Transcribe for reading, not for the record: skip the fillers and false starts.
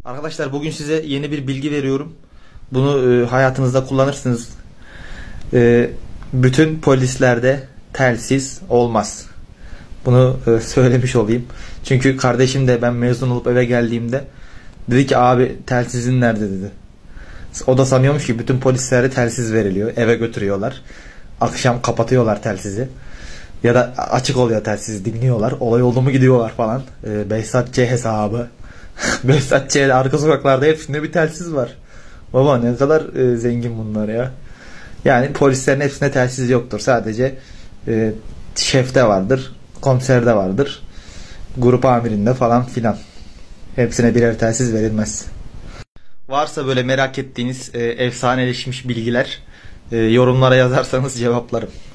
Arkadaşlar bugün size yeni bir bilgi veriyorum. Bunu hayatınızda kullanırsınız. Bütün polislerde telsiz olmaz. Bunu söylemiş olayım. Çünkü kardeşim de ben mezun olup eve geldiğimde dedi ki abi telsizin nerede dedi. O da sanıyormuş ki bütün polislere telsiz veriliyor. Eve götürüyorlar. Akşam kapatıyorlar telsizi. Ya da açık oluyor telsiz, dinliyorlar. Olay oldu mu gidiyorlar falan. Behzat Ç hesabı. Behzat Ç'de arka sokaklarda hepsinde bir telsiz var. Baba ne kadar zengin bunlar ya. Yani polislerin hepsinde telsiz yoktur. Sadece şefte vardır. Komiserde vardır. Grup amirinde falan filan. Hepsine birer telsiz verilmez. Varsa böyle merak ettiğiniz efsaneleşmiş bilgiler yorumlara yazarsanız cevaplarım.